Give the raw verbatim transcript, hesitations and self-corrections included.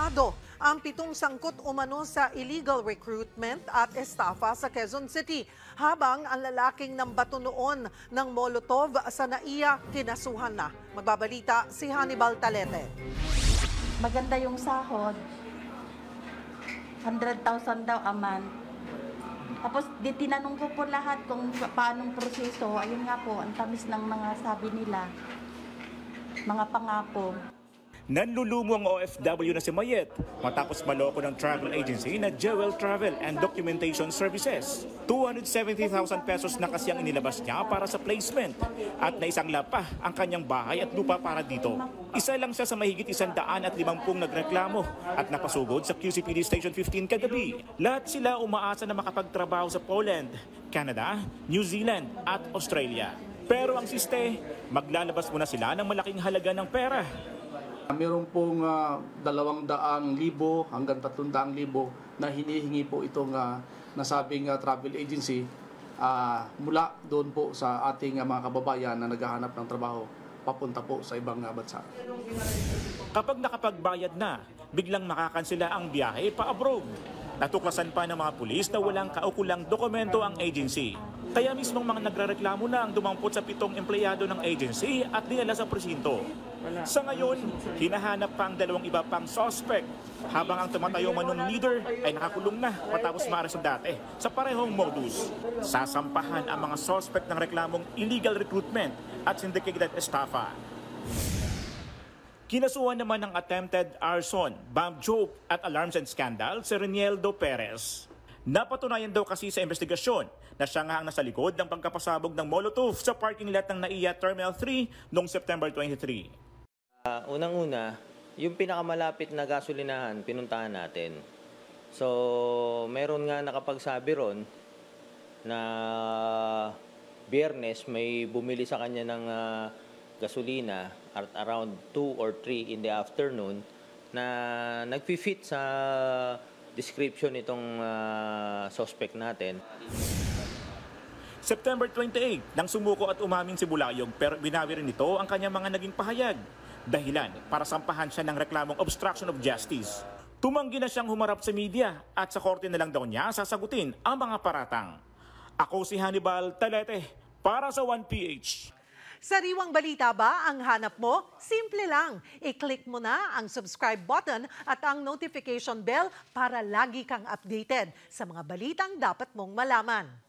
Arestado ang pitong sangkot umano sa illegal recruitment at estafa sa Quezon City, habang ang lalaking nambato noon ng Molotov sa NAIA kinasuhan na. Magbabalita si Hannibal Talete. Maganda yung sahod, one hundred thousand daw a month. Tapos di tinanong ko po lahat kung paanong proseso. Ayun nga po, ang tamis ng mga sabi nila, mga pangako. Nanlulumo ang O F W na si Mayet matapos maloko ng travel agency na Jewel Travel and Documentation Services. two hundred seventy thousand pesos na kasi ang inilabas niya para sa placement at naisang lapa ang kanyang bahay at lupa para dito. Isa lang siya sa mahigit isang daan at limampung nagreklamo at napasugod sa Q C P D Station fifteen kagabi. Lahat sila umaasa na makapagtrabaho sa Poland, Canada, New Zealand at Australia. Pero ang siste, maglalabas muna sila ng malaking halaga ng pera. Meron pong uh, dalawang daang libo hanggang tatlong daang libo na hinihingi po itong uh, nasabing uh, travel agency uh, mula doon po sa ating uh, mga kababayan na naghahanap ng trabaho papunta po sa ibang uh, bansa. Kapag nakapagbayad na, biglang makakansela ang biyahe pa abroad. Natuklasan pa ng mga pulis na walang kaukulang dokumento ang agency. Kaya mismong mga nagrereklamo na ang dumampot sa pitong empleyado ng agency at dinala sa presinto. Sa ngayon, hinahanap pa ang dalawang iba pang suspect, habang ang tumatayo manong leader ay nakakulong na matapos maaresto dati sa parehong modus. Sasampahan ang mga suspect ng reklamong illegal recruitment at syndicated estafa. Kinasuhan naman ng attempted arson, bomb joke at alarms and scandal si Renieldo Perez. Napatunayan daw kasi sa investigasyon na siya nga ang nasa likod ng pagkapasabog ng Molotov sa parking lot ng NAIA Terminal three noong September twenty-three. Uh, Unang-una, yung pinakamalapit na gasolinahan, pinuntahan natin. So, meron nga nakapagsabi ron na Biyernes may bumili sa kanya ng uh, gasolina at around two or three in the afternoon na nagfi-fit sa description itong uh, suspect natin. September twenty-eighth, nang sumuko at umamin si Bulayog, pero binawi rin ito ang kanyang mga naging pahayag. Dahilan para sampahan siya ng reklamong obstruction of justice. Tumanggi na siyang humarap sa media at sa korte na lang daw niya sasagutin ang mga paratang. Ako si Hannibal Talete para sa one P H. Sariwang balita ba ang hanap mo? Simple lang. I-click mo na ang subscribe button at ang notification bell para lagi kang updated sa mga balitang dapat mong malaman.